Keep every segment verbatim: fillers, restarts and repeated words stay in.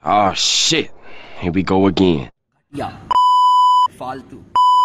Oh shit. Here we go again. Yeah. फालतू।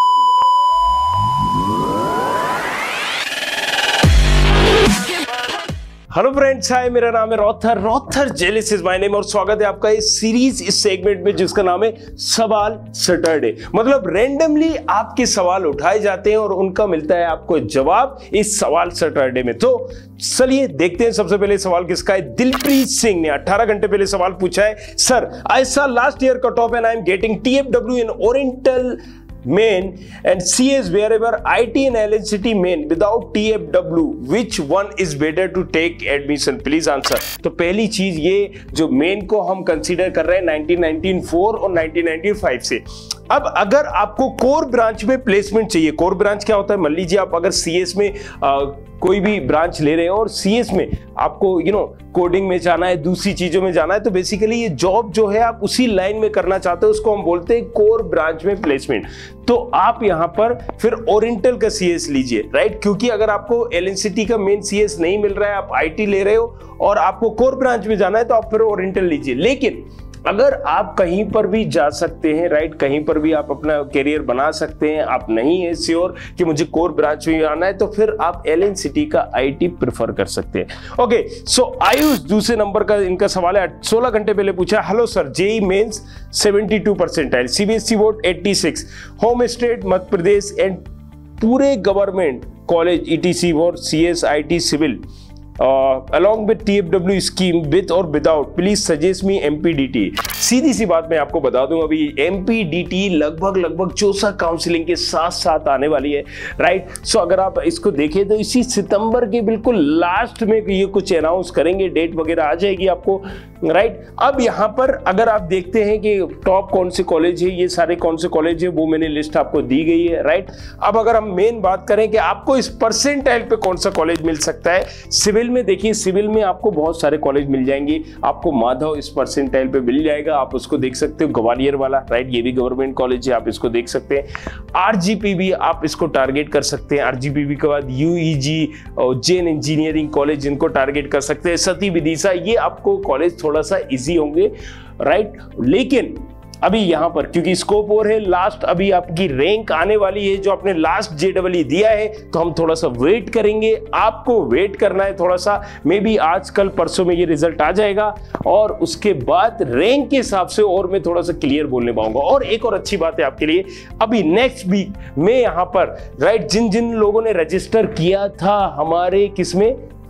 Hello friends, hi, मेरा नाम है रॉथर रॉथर जेलिस इज माय नेम और स्वागत है आपका इस सीरीज इस सेगमेंट में जिसका नाम है सवाल सैटरडे। मतलब रैंडमली आपके सवाल उठाए जाते हैं और उनका मिलता है आपको जवाब इस सवाल सैटरडे में। तो चलिए देखते हैं सबसे पहले सवाल किसका है। दिलप्रीत सिंह ने अठारह घंटे पहले सवाल पूछा है, sir I saw last year cut off and I am getting T F W in oriental main and C S wherever I T and L N C T main without T F W, which one is better to take admission? Please answer। तो पहली चीज ये जो main को हम consider कर रहे हैं नाइनटीन नाइंटी फोर और नाइनटीन नाइंटी फाइव से। अब अगर आपको कोर ब्रांच में प्लेसमेंट चाहिए, कोर ब्रांच क्या होता है, मान लीजिए आप अगर सी एस में आ, कोई भी ब्रांच ले रहे हो और सी एस में आपको यू नो कोडिंग में जाना है, दूसरी चीजों में जाना है, तो बेसिकली ये जॉब जो है आप उसी लाइन में करना चाहते हो, उसको हम बोलते हैं कोर ब्रांच में प्लेसमेंट। तो आप यहां पर फिर ओरिएंटल का सी एस लीजिए, राइट, क्योंकि अगर आपको एल एन सी टी का मेन सी एस नहीं मिल रहा है, आप आई टी ले रहे हो और आपको कोर ब्रांच में जाना है, तो आप फिर ओरिएंटल लीजिए। लेकिन अगर आप कहीं पर भी जा सकते हैं, राइट, कहीं पर भी आप अपना करियर बना सकते हैं, आप नहीं है श्योर कि मुझे कोर ब्रांच में आना है, तो फिर आप एल एन सी टी का आई टी प्रेफर कर सकते हैं। ओके, सो आयुष दूसरे नंबर का इनका सवाल है, सोलह घंटे पहले पूछा, hello sir, JEE mains seventy two percentile, CBSE board eighty six, home state Madhya Pradesh and पूरे गवर्नमेंट कॉलेज ईटीसी और CS IT civil Uh, along with T F W scheme with or without, please suggest me M P D T। सीधी सी बात मैं आपको बता दूं, अभी M P D T लगभग लगभग चौसा काउंसलिंग के साथ साथ आने वाली है, राइट। सो अगर आप इसको देखें तो इसी सितंबर के बिल्कुल लास्ट में ये कुछ अनाउंस करेंगे, डेट वगैरह आ जाएगी आपको, राइट। अब यहाँ पर अगर आप देखते हैं कि टॉप कौन से कॉलेज है, ये सारे कौन से कॉलेज है, वो मैंने लिस्ट आपको दी गई है, राइट। अब अगर हम मेन बात करें कि आपको इस परसेंटाइल पे कौन सा कॉलेज मिल सकता है, सिविल में देखिए, सिविल में आपको बहुत सारे कॉलेज मिल जाएंगे। आपको माधव इस परसेंटाइल पे मिल जाएगा, आप उसको देख सकते हो, ग्वालियर वाला, राइट, ये भी गवर्नमेंट कॉलेज है, आप इसको देख सकते हैं। आरजीपी भी आप इसको टारगेट कर सकते हैं, आरजीपी के बाद यूईजी और जैन इंजीनियरिंग कॉलेज, इनको टारगेट कर सकते हैं। सती विदिशा, ये आपको कॉलेज थोड़ा सा इजी होंगे, राइट। लेकिन अभी यहां पर क्योंकि स्कोप और है, लास्ट अभी आपकी रैंक आने वाली है, जो आपने लास्ट जे डबल ई दिया है, तो हम थोड़ा सा वेट करेंगे, आपको वेट करना है थोड़ा सा, मे बी आज कल परसों में ये रिजल्ट आ जाएगा और उसके बाद रैंक के हिसाब से और मैं थोड़ा सा क्लियर बोलने पाऊंगा। और एक और अच्छी बात है आपके लिए, अभी नेक्स्ट वीक में यहां पर, राइट, जिन जिन लोगों ने रजिस्टर किया था हमारे किसमें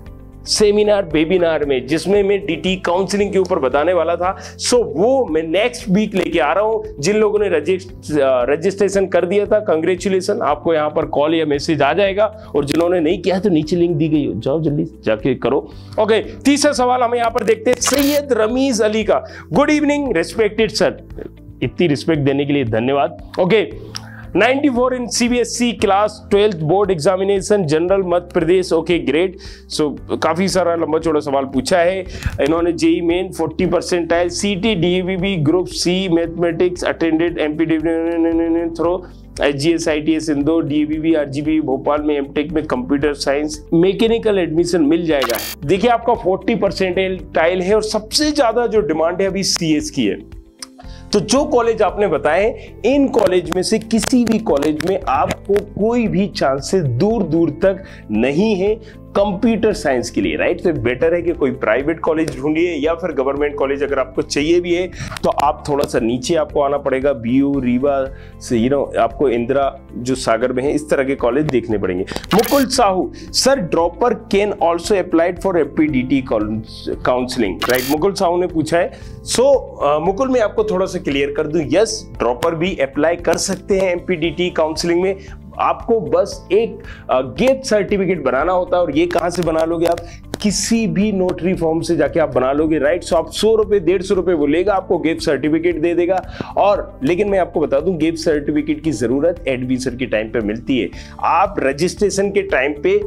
सेमिनार वेबिनार में, जिसमें मैं डीटी काउंसलिंग के ऊपर बताने वाला था, सो वो मैं नेक्स्ट वीक लेके आ रहा हूं। जिन लोगों ने रजिस्ट्रेशन कर दिया था, कंग्रेचुलेशन, आपको यहां पर कॉल या मैसेज आ जाएगा, और जिन्होंने नहीं किया तो नीचे लिंक दी गई हो, जाओ जल्दी जाके करो। ओके, तीसरा सवाल हम यहां पर देखते हैं, सैयद रमीज अली का, गुड इवनिंग रिस्पेक्टेड सर, इतनी रिस्पेक्ट देने के लिए धन्यवाद। Okay, ninety four in C B S E class twelfth board examination general Madhya Pradesh, okay great. So काफी सारा लंबा चौड़ा सवाल पूछा है इन्होंने। JEE main forty percentile, CT DVB group C mathematics attended MP through H G S I T S Indore, DVB RGP Bhopal में MTech में कंप्यूटर साइंस मैकेनिकल एडमिशन मिल जाएगा। देखिए आपका फोर्टी परसेंटाइल है और सबसे ज्यादा जो डिमांड है अभी सीएस की है। तो जो कॉलेज आपने बताए, इन कॉलेज में से किसी भी कॉलेज में आपको कोई भी चांसेस दूर दूर तक नहीं है कंप्यूटर साइंस के लिए, राइट। तो बेटर है कि कोई प्राइवेट कॉलेज ढूंढिए या फिर गवर्नमेंट कॉलेज अगर आपको चाहिए भी है तो आप थोड़ा सा नीचे आपको आना पड़ेगा, बीयू रीवा से, यू नो आपको इंदिरा जो सागर में है, इस तरह के कॉलेज देखने पड़ेंगे। Mukul Sahu, sir dropper can also applied for APDT counselling, right, Mukul Sahu ने पूछा है। सो so, uh, मुकुल मैं आपको थोड़ा सा क्लियर कर दूं, यस ड्रॉपर भी अप्लाई कर सकते हैं एमपीडीटी काउंसलिंग में। आपको बस एक गेट सर्टिफिकेट बनाना होता है, और ये कहां से बना लोगे आप, किसी भी नोटरी फॉर्म से जाके आप बना लोगे, राइट। सो आप सौ रुपए डेढ़ सौ रुपए वो लेगा, आपको गिफ्ट सर्टिफिकेट दे देगा। और लेकिन मैं आपको बता दूं, गिफ्ट सर्टिफिकेट की जरूरत एडमिशन के टाइम पे मिलती है। आप रजिस्ट्रेशन के टाइम पे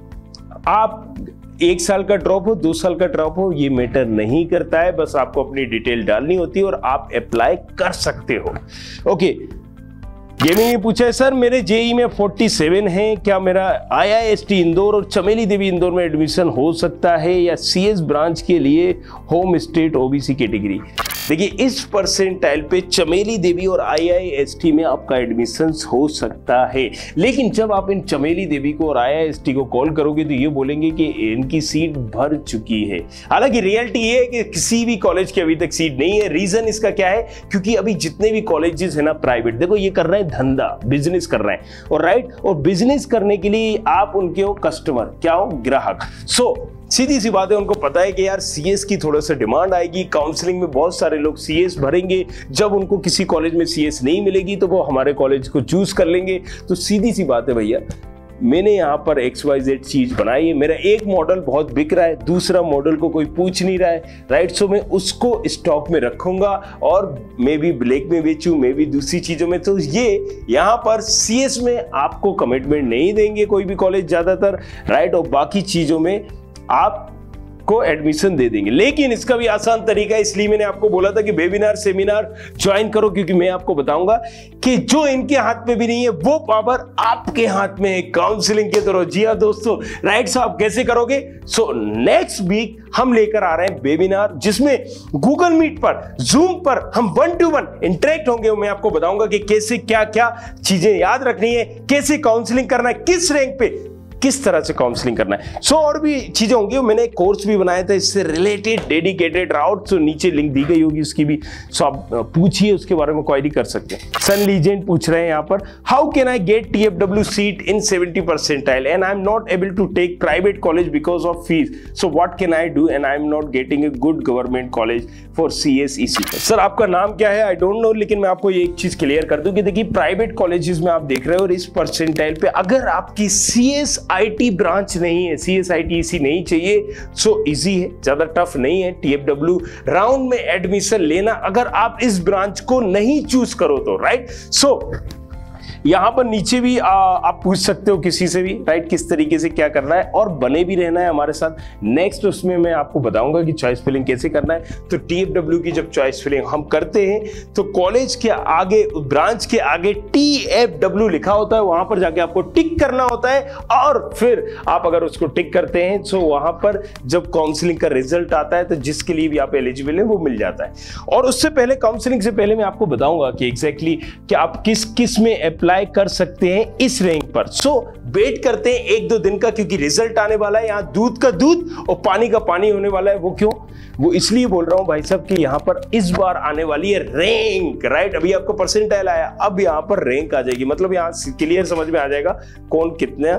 आप एक साल का ड्रॉप हो, दो साल का ड्रॉप हो, ये मैटर नहीं करता है, बस आपको अपनी डिटेल डालनी होती है और आप अप्लाई कर सकते हो। ओके, गेमिंग ने पूछा है सर मेरे जेई में सैंतालीस हैं, क्या मेरा आईआईएसटी इंदौर और चमेली देवी इंदौर में एडमिशन हो सकता है या सीएस ब्रांच के लिए होम स्टेट ओबीसी कैटेगरी? देखिए इस परसेंटाइल पे चमेली देवी और आईआईएसटी में आपका एडमिशन हो सकता है, लेकिन जब आप इन चमेली देवी को और आईआईएसटी को कॉल करोगे तो ये बोलेंगे कि इनकी सीट भर चुकी है। हालांकि रियलिटी ये है कि किसी भी कॉलेज की अभी तक सीट नहीं है। रीजन इसका क्या है? क्योंकि अभी जितने भी कॉलेजेस है ना प्राइवेट, देखो ये कर रहे हैं धंधा, बिजनेस कर रहे हैं, और राइट, और बिजनेस करने के लिए आप उनके हो कस्टमर, क्या हो, ग्राहक। सो सीधी सी बात है, उनको पता है कि यार सीएस की थोड़ा सा डिमांड आएगी, काउंसलिंग में बहुत सारे लोग सीएस भरेंगे, जब उनको किसी कॉलेज में सीएस नहीं मिलेगी तो वो हमारे कॉलेज को चूज कर लेंगे। तो सीधी सी बात है भैया, मैंने यहाँ पर एक्स वाई जेड चीज बनाई है, मेरा एक मॉडल बहुत बिक रहा है, दूसरा मॉडल को कोई पूछ नहीं रहा है, राइट। सो मैं उसको स्टॉक में रखूंगा और मे भी ब्लैक में बेचूं, मे भी दूसरी चीजों में। तो ये यहाँ पर सीएस में आपको कमिटमेंट नहीं देंगे कोई भी कॉलेज ज्यादातर, राइट, और बाकी चीजों में आप को एडमिशन दे देंगे। लेकिन इसका भी आसान तरीका है, इसलिए मैंने आपको बोला था कि वेबिनार सेमिनार ज्वाइन करो, क्योंकि मैं आपको बताऊंगा कि जो इनके हाथ में भी नहीं है वो पावर आपके हाथ में है काउंसलिंग के थ्रू। जी हाँ दोस्तों, राइट। सो आप कैसे करोगे? सो नेक्स्ट वीक हम लेकर आ रहे हैं वेबिनार, जिसमें गूगल मीट पर, जूम पर हम वन टू वन इंटरेक्ट होंगे। मैं आपको बताऊंगा कि कैसे क्या क्या चीजें याद रखनी है, कैसे काउंसलिंग करना है, किस रैंक पे किस तरह से काउंसलिंग करना है। सो so, और भी चीजें होंगी। मैंने एक कोर्स भी बनाया था इससे रिलेटेड, डेडिकेटेड राउट, तो नीचे लिंक दी गई होगी उसकी भी। सो so, आप पूछिए, उसके बारे में क्वेरी कर सकते हैं। सन लीजेंड पूछ रहे हैं यहाँ पर, how can I get TFW seat in seventy percentile and I am not able to take private college because of fees, so what can I do and I am not getting a good government college for CSEC. Sir आपका नाम क्या है? I don't know, लेकिन मैं आपको ये एक चीज क्लियर कर दूं कि देखिए प्राइवेट कॉलेजेस में आप देख रहे हो और इस परसेंटाइल पे अगर आपकी सीएसआईटी ब्रांच नहीं है, सीएसआईटीसी नहीं चाहिए, सो इजी है, ज्यादा टफ नहीं है टीएफडब्ल्यू राउंड में एडमिशन लेना, अगर आप इस ब्रांच को नहीं चूज करो तो, राइट। सो यहां पर नीचे भी आ, आप पूछ सकते हो किसी से भी, राइट, किस तरीके से क्या करना है, और बने भी रहना है हमारे साथ। नेक्स्ट उसमें मैं आपको बताऊंगा कि चॉइस फिलिंग कैसे करना है। तो टीएफडब्ल्यू की जब चॉइस फिलिंग हम करते हैं तो कॉलेज के आगे, ब्रांच के आगे टीएफडब्ल्यू लिखा होता है, वहां पर जाके आपको टिक करना होता है, और फिर आप अगर उसको टिक करते हैं तो वहां पर जब काउंसलिंग का रिजल्ट आता है तो जिसके लिए भी आप एलिजिबल है वो मिल जाता है। और उससे पहले, काउंसलिंग से पहले मैं आपको बताऊंगा कि एग्जैक्टली कि आप किस किस में अप्लाई कर सकते हैं इस रैंक पर। सो वेट करते हैं एक दो दिन का, क्योंकि रिजल्ट आने वाला है, यहां दूध का दूध और पानी का पानी होने वाला है। वो क्यों? वो इसलिए बोल रहा हूं भाई साहब कि यहां पर इस बार आने वाली है रैंक, राइट। अभी आपको परसेंटाइल आया, अब यहां पर रैंक आ जाएगी, मतलब यहां क्लियर समझ में आ जाएगा कौन कितने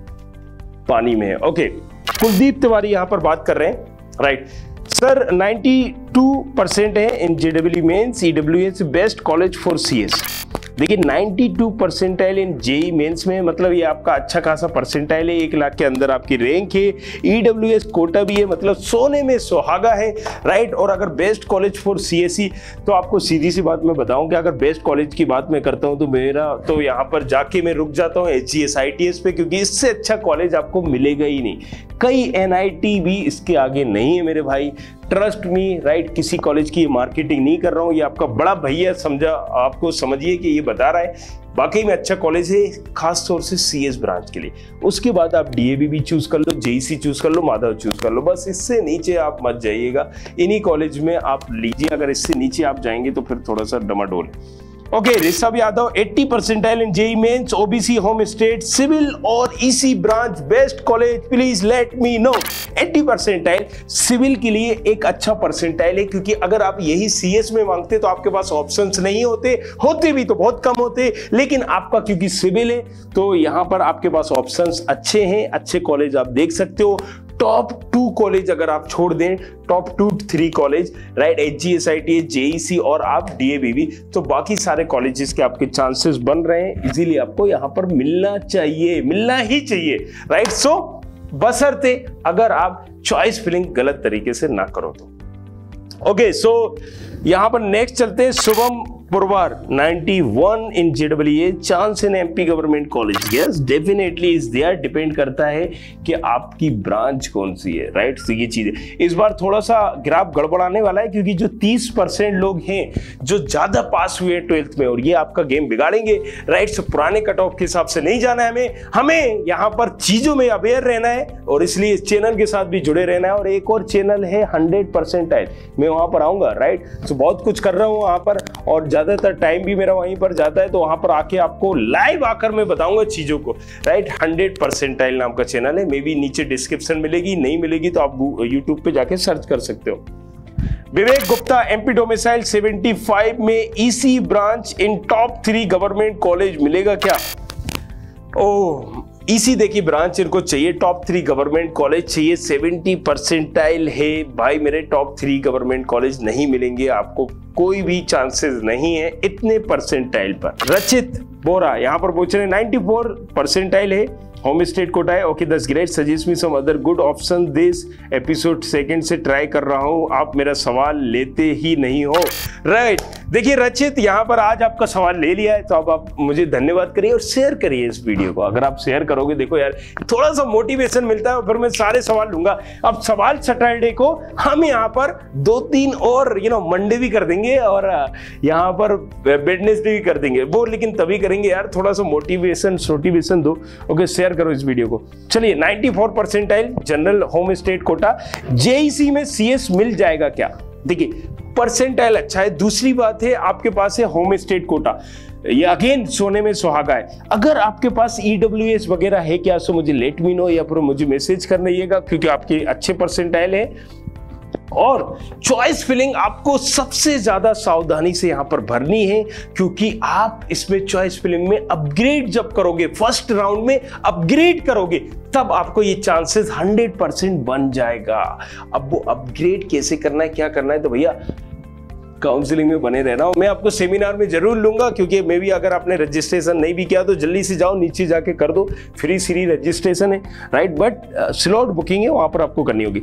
पानी में है। ओके, कुलदीप तिवारी यहां पर बात कर रहे हैं, राइट। सर बानवे परसेंट है in JW mains, EWS best college for CS. देखिए बानवे परसेंटाइल इन जेई मेंस में, मतलब ये आपका अच्छा खासा परसेंटाइल है, एक लाख के अंदर आपकी रैंक है, ईडब्ल्यूएस कोटा भी है, मतलब सोने में सुहागा है, राइट। और अगर बेस्ट कॉलेज फॉर सीएसई, तो आपको सीधी सी बात मैं बताऊं कि अगर बेस्ट कॉलेज की बात मैं करता हूं तो मेरा तो यहाँ पर जाके मैं रुक जाता हूँ एचजीएस आईटीएस पे, क्योंकि इससे अच्छा कॉलेज आपको मिलेगा ही नहीं। कई एनआईटी भी इसके आगे नहीं है मेरे भाई, ट्रस्ट मी, राइट। किसी कॉलेज की मार्केटिंग नहीं कर रहा हूं, ये आपका बड़ा भैया समझा, आपको समझिए कि ये बता रहा है, वाकई में अच्छा कॉलेज है, खास तौर से सीएस ब्रांच के लिए। उसके बाद आप डीएवी भी चूज कर लो, जेईसी चूज कर लो, माधव चूज कर लो, बस इससे नीचे आप मत जाइएगा। इन्हीं कॉलेज में आप लीजिए, अगर इससे नीचे आप जाएंगे तो फिर थोड़ा सा डमाडोल। ओके, ऋषभ यादव अस्सी percentile in JEE mains, OBC home state, civil और EC branch best college, please let me know. अस्सी परसेंटाइल सिविल के लिए एक अच्छा परसेंटाइल है, क्योंकि अगर आप यही सीएस में मांगते तो आपके पास ऑप्शंस नहीं होते, होते भी तो बहुत कम होते, लेकिन आपका क्योंकि सिविल है तो यहां पर आपके पास ऑप्शंस अच्छे हैं, अच्छे कॉलेज आप देख सकते हो। टॉप टू कॉलेज अगर आप छोड़ दें, top two three college, right, HGSIT, JEC और आप डीएवी भी, तो बाकी सारे कॉलेजेस के आपके चांसेस बन रहे हैं, इजीली आपको यहां पर मिलना चाहिए, मिलना ही चाहिए, राइट। सो बशर्ते अगर आप चॉइस फिलिंग गलत तरीके से ना करो तो। ओके, सो यहां पर नेक्स्ट चलते हैं। शुभम पुरवार इक्यानवे in JWA chance in MP government college. Yes definitely is there, depend करता है कि आपकी ब्रांच कौन सी है, राइट। तो ये चीज है, इस बार थोड़ा सा ग्राफ गड़बड़ाने वाला है क्योंकि जो तीस परसेंट लोग हैं जो ज्यादा पास हुए ट्वेल्थ में, और ये आपका गेम बिगाड़ेंगे, राइट। सो पुराने कट ऑफ के हिसाब से नहीं जाना है हमें हमें यहाँ पर चीजों में अवेयर रहना है, और इसलिए इस चैनल के साथ भी जुड़े रहना है। और एक और चैनल है हंड्रेड परसेंटाइल, मैं वहां पर आऊंगा, राइट। तो बहुत कुछ कर रहा हूं वहां पर, और ज्यादातर टाइम भी मेरा वहीं पर जाता है, तो वहां पर आके आपको लाइव आकर मैं बताऊंगा चीजों को, राइट। हंड्रेड परसेंटाइल नाम का चैनल है, मे बी नीचे डिस्क्रिप्शन मिलेगी, नहीं मिलेगी तो आप यूट्यूब पे जाके सर्च कर सकते हो। विवेक गुप्ता एमपी डोमिसाइल पचहत्तर में EC branch in top three government college मिलेगा क्या? ओह, ईसी देखिए ब्रांच इनको चाहिए, टॉप थ्री गवर्नमेंट कॉलेज चाहिए, सेवेंटी परसेंटाइल है भाई मेरे, टॉप थ्री गवर्नमेंट कॉलेज नहीं मिलेंगे आपको, कोई भी चांसेस नहीं है इतने परसेंटाइल पर। रचित बोरा यहाँ पर पूछ रहे नाइंटी फोर परसेंटाइल है, होम स्टेट कोटा है। Okay that's great, suggest me some other good option, this episode second से ट्राई कर रहा हूं, आप मेरा सवाल लेते ही नहीं हो, राइट। देखिए रचित यहाँ पर आज आपका सवाल ले लिया है, तो अब आप मुझे धन्यवाद करिए और शेयर करिए इस वीडियो को। अगर आप शेयर करोगे, देखो यार थोड़ा सा मोटिवेशन मिलता है, और फिर मैं सारे सवाल लूंगा। अब सवाल सैटरडे को हम यहाँ पर दो तीन और यू नो मंडे भी कर देंगे, और यहाँ पर वेडनेसडे भी कर देंगे, वो लेकिन तभी करेंगे यार, थोड़ा सा मोटिवेशन मोटिवेशन दो। ओके शेयर करो इस वीडियो को। चलिए चौरानवे percentile general home state quota, JEC में सीएस मिल जाएगा क्या? देखिए परसेंटाइल अच्छा है, दूसरी बात है आपके पास है होम स्टेट कोटा, ये अगेन सोने में सुहागा है। अगर आपके पास ईडब्ल्यूएस वगैरह है क्या, सो मुझे लेट मी नो, या फिर मुझे मैसेज कर दीजिएगा, क्योंकि आपके अच्छे परसेंटाइल है। और चॉइस फिलिंग आपको सबसे ज्यादा सावधानी से यहां पर भरनी है, क्योंकि आप इसमें चॉइस फिलिंग में अपग्रेड जब करोगे, फर्स्ट राउंड में अपग्रेड करोगे, तब आपको ये चांसेस हंड्रेड परसेंट बन जाएगा। अब वो अपग्रेड कैसे करना है, क्या करना है, तो भैया काउंसलिंग में बने रहना, मैं आपको सेमिनार में जरूर लूंगा, क्योंकि मे भी अगर आपने रजिस्ट्रेशन नहीं भी किया तो जल्दी से जाओ, नीचे जाके कर दो, फ्री सीरी रजिस्ट्रेशन है, राइट। बट स्लॉट बुकिंग है, वहां पर आपको करनी होगी।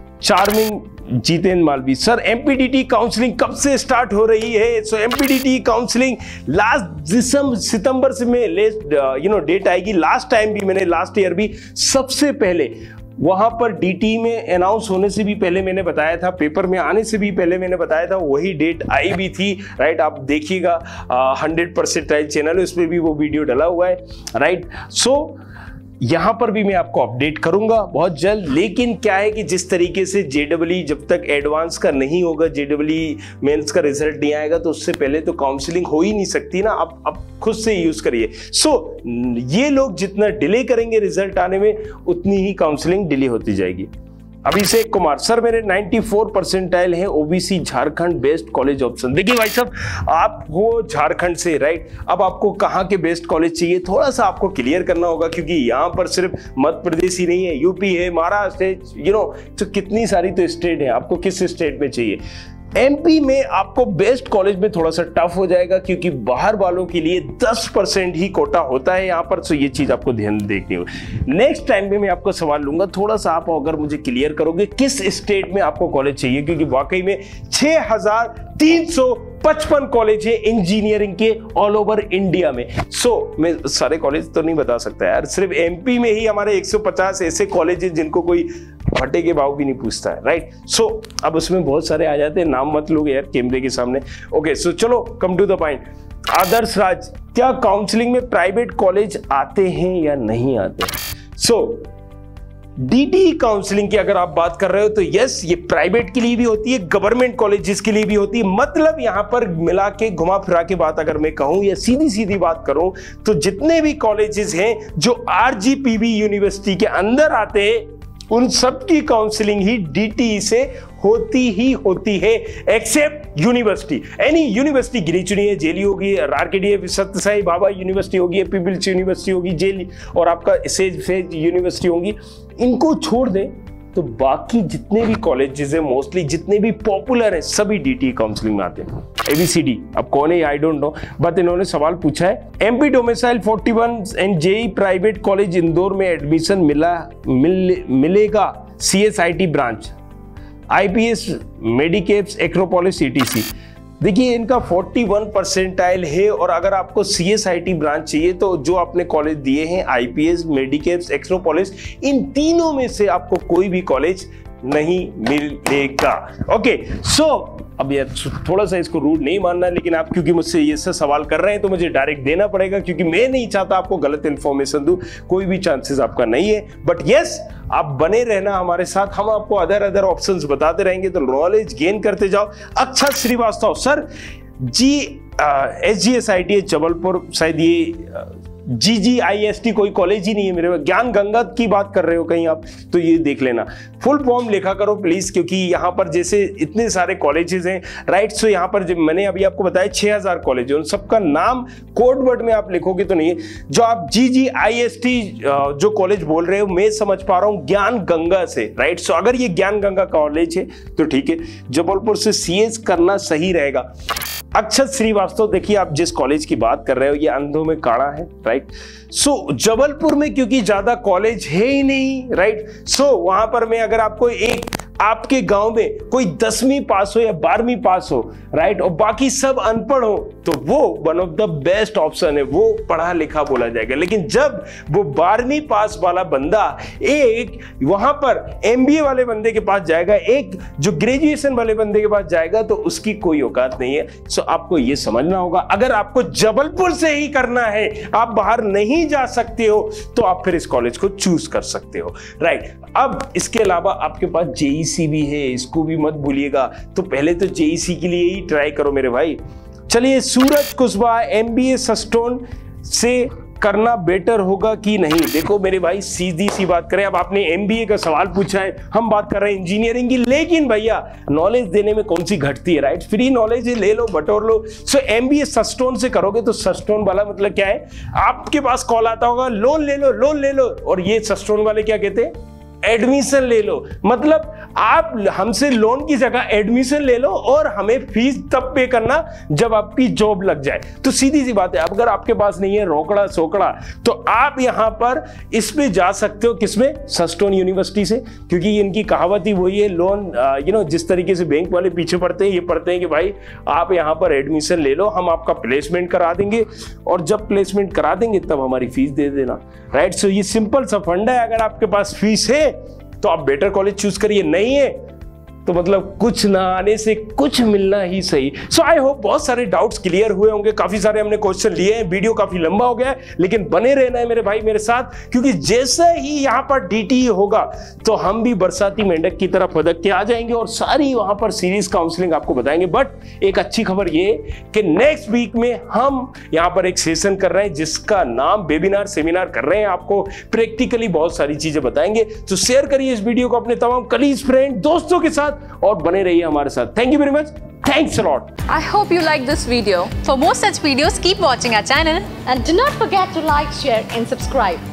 Charming Jeeten Malvi sir, MPDT counselling कब से स्टार्ट हो रही है? सो एमपीडीटी काउंसलिंग लास्ट दिसंबर सितंबर से में लेस्ट यू नो डेट आएगी। लास्ट टाइम भी मैंने, लास्ट ईयर भी सबसे पहले वहां पर डीटी में अनाउंस होने से भी पहले मैंने बताया था, पेपर में आने से भी पहले मैंने बताया था, वही डेट आई भी थी, राइट। आप देखिएगा हंड्रेड परसेंटाइल चैनल है, उसमें भी वो वीडियो डला हुआ है, राइट। सो यहां पर भी मैं आपको अपडेट करूंगा बहुत जल्द। लेकिन क्या है कि जिस तरीके से जेडब्ल्यू जब तक एडवांस का नहीं होगा, जेडब्ल्यू मेंस का रिजल्ट नहीं आएगा, तो उससे पहले तो काउंसलिंग हो ही नहीं सकती ना, आप आप खुद से यूज करिए। सो so, ये लोग जितना डिले करेंगे रिजल्ट आने में, उतनी ही काउंसलिंग डिले होती जाएगी। अभिषेक कुमार सर, मेरे चौरानवे परसेंटाइल है, OBC Jharkhand best college option. देखिए भाई साहब, आप वो झारखंड से, राइट। अब आपको कहाँ के बेस्ट कॉलेज चाहिए, थोड़ा सा आपको क्लियर करना होगा, क्योंकि यहाँ पर सिर्फ मध्य प्रदेश ही नहीं है, यूपी है, महाराष्ट्र है, यू नो, तो कितनी सारी तो स्टेट है, आपको किस स्टेट में चाहिए। एमपी में आपको बेस्ट कॉलेज में थोड़ा सा टफ हो जाएगा, क्योंकि बाहर वालों के लिए दस परसेंट ही कोटा होता है यहाँ पर, तो ये चीज आपको ध्यान देखनी होगी। नेक्स्ट टाइम में मैं आपको सवाल लूंगा, थोड़ा सा आप अगर मुझे क्लियर करोगे किस स्टेट में आपको कॉलेज चाहिए, क्योंकि वाकई में छह हजार तीन सौ पचपन कॉलेज है इंजीनियरिंग के ऑल ओवर इंडिया में। सो so, मैं सारे कॉलेज तो नहीं बता सकता यार, सिर्फ एमपी में ही हमारे एक सौ पचास ऐसे कॉलेज हैं जिनको कोई भट्टे के भाव भी नहीं पूछता है, राइट। सो so, अब उसमें बहुत सारे आ जाते हैं, नाम मत लोगे यार कैमरे के सामने। ओके सो चलो come to the point. Adarsh Raj, क्या काउंसलिंग में प्राइवेट कॉलेज आते हैं या नहीं आते? सो so, डीटी काउंसलिंग की अगर आप बात कर रहे हो तो यस, ये प्राइवेट के लिए भी होती है, गवर्नमेंट कॉलेजेस के लिए भी होती है। मतलब यहां पर मिला के घुमा फिरा के बात अगर मैं कहूं या सीधी सीधी बात करूं, तो जितने भी कॉलेजेस हैं जो आरजीपीवी यूनिवर्सिटी के अंदर आते हैं, उन सब की काउंसलिंग ही डीटी से होती ही होती है, एक्सेप्ट यूनिवर्सिटी। एनी यूनिवर्सिटी गिनी चुनी है, जेली होगी, आरकेडीएफ सत्य साई बाबा यूनिवर्सिटी होगी, पीपल्स यूनिवर्सिटी होगी, जेली और आपका सेज फेज यूनिवर्सिटी होगी, इनको छोड़ दें तो बाकी जितने भी कॉलेजेस हैं, मोस्टली जितने भी पॉपुलर हैं, सभी डीटी काउंसलिंग में आते हैं। एबीसीडी अब कौन है आई डोंट नो, बट इन्होंने सवाल पूछा है। एमपी डोमिसाइल इकतालीस and JEE private college Indore में एडमिशन मिला मिल, मिलेगा CSIT branch, IPS, Medicaps, Acropolis, ETC. देखिए इनका इकतालीस परसेंटाइल है, और अगर आपको C S I T branch चाहिए तो जो आपने कॉलेज दिए हैं आई पी एस, मेडिकेप्स, एक्सनोपोलिस, इन तीनों में से आपको कोई भी कॉलेज नहीं मिलेगा। ओके सो अब ये थोड़ा सा इसको रूड नहीं मानना, लेकिन आप क्योंकि मुझसे ये सब सवाल कर रहे हैं तो मुझे डायरेक्ट देना पड़ेगा, क्योंकि मैं नहीं चाहता आपको गलत इन्फॉर्मेशन दूं। कोई भी चांसेस आपका नहीं है, बट यस आप बने रहना हमारे साथ, हम आपको अदर अदर ऑप्शंस बताते रहेंगे, तो नॉलेज गेन करते जाओ। Akshat Shrivastava sir, G S G S I T Jabalpur, शायद ये G G I S T कोई कॉलेज ही नहीं है मेरे, ज्ञान गंगा की बात कर रहे हो कहीं आप, तो ये देख लेना। फुल फॉर्म लिखा करो प्लीज, क्योंकि यहाँ पर जैसे इतने सारे कॉलेजेस हैं, राइट। सो यहाँ पर जब मैंने अभी आपको बताया छह हज़ार कॉलेज है, उन सबका नाम कोड वर्ड में आप लिखोगे तो नहीं है। जो आप G G I S T जो कॉलेज बोल रहे हो, मैं समझ पा रहा हूँ ज्ञान गंगा से, राइट। सो अगर ये ज्ञान गंगा कॉलेज है तो ठीक है, जबलपुर से सी एस करना सही रहेगा। अक्षत श्रीवास्तव, देखिए आप जिस कॉलेज की बात कर रहे हो ये अंधों में काड़ा है, राइट। सो जबलपुर में क्योंकि ज्यादा कॉलेज है ही नहीं, राइट। सो वहां पर मैं अगर आपको एक आपके गांव में कोई दसवीं पास हो या बारहवीं पास हो, राइट, और बाकी सब अनपढ़ हो, तो वो one of the best option है, वो पढ़ा लिखा बोला जाएगा। लेकिन जब वो बारहवीं पास वाला बंदा एक वहां पर एम बी ए वाले बंदे के पास जाएगा, एक जो ग्रेजुएशन वाले बंदे के पास जाएगा, तो उसकी कोई औकात नहीं है। सो आपको ये समझना होगा, अगर आपको जबलपुर से ही करना है, आप बाहर नहीं जा सकते हो, तो आप फिर इस कॉलेज को चूज कर सकते हो, राइट। अब इसके अलावा आपके पास जे ई सी भी है, इसको भी मत भूलिएगा। तो पहले तो जे ई सी के लिए ही ट्राई करो मेरे भाई। चलिए, Suraj Kushwaha, M B A Sunstone से करना बेटर होगा कि नहीं? देखो मेरे भाई, सीधी सी बात करें, अब आपने एम बी ए का सवाल पूछा है, हम बात कर रहे हैं इंजीनियरिंग की, लेकिन भैया नॉलेज देने में कौन सी घटती है, राइट। फ्री नॉलेज ले लो, बटोर लो। सो एम बी ए सस्टोन से करोगे तो सस्टोन वाला मतलब क्या है, आपके पास कॉल आता होगा लोन ले लो, लोन ले लो, और ये सस्टोन वाले क्या कहते हैं, एडमिशन ले लो। मतलब आप हमसे लोन की जगह एडमिशन ले लो और हमें फीस तब पे करना जब आपकी जॉब लग जाए। तो सीधी सी बात है, अगर आपके पास नहीं है रोकड़ा सोकड़ा, तो आप यहां पर इस पे जा सकते हो, किसमें, सस्टोन यूनिवर्सिटी से, क्योंकि इनकी कहावत ही वही है, लोन यू नो जिस तरीके से बैंक वाले पीछे पड़ते हैं, ये पढ़ते हैं कि भाई आप यहां पर एडमिशन ले लो, हम आपका प्लेसमेंट करा देंगे, और जब प्लेसमेंट करा देंगे तब हमारी फीस दे देना, राइट। सो ये सिंपल सा फंडा है। अगर आपके पास फीस है तो आप बेटर कॉलेज चूज करिए, नहीं है तो मतलब कुछ ना आने से कुछ मिलना ही सही। सो आई होप बहुत सारे डाउट्स क्लियर हुए होंगे, काफी सारे हमने क्वेश्चन लिए हैं, वीडियो काफी लंबा हो गया है, लेकिन बने रहना है मेरे भाई मेरे साथ, क्योंकि जैसे ही यहाँ पर डी टी ई होगा तो हम भी बरसाती मेंढक की तरफ फदक के आ जाएंगे और सारी वहां पर सीरीज काउंसलिंग आपको बताएंगे। बट एक अच्छी खबर ये कि नेक्स्ट वीक में हम यहाँ पर एक सेशन कर रहे हैं जिसका नाम वेबिनार सेमिनार कर रहे हैं, आपको प्रैक्टिकली बहुत सारी चीजें बताएंगे। तो शेयर करिए इस वीडियो को अपने तमाम कलीग, फ्रेंड, दोस्तों के साथ, और बने रहिए हमारे साथ। Thank you very much, thanks a lot. I hope you like this video. For more such videos, keep watching our channel and do not forget to like, share and subscribe.